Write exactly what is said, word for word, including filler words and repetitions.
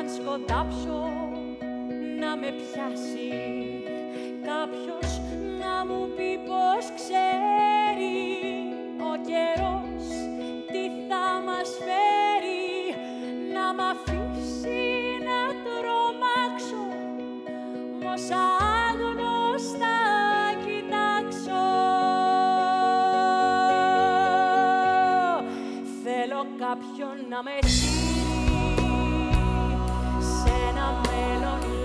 αν σκοντάψω να με πιάσει κάποιος να μου πει πως ξέρει ο καιρός τι θα μας φέρει, να μ' αφήσει να τρομάξω μ' όσα άγνωστα κοιτάξω. Θέλω κάποιον να με στείλει σε ένα μέλλον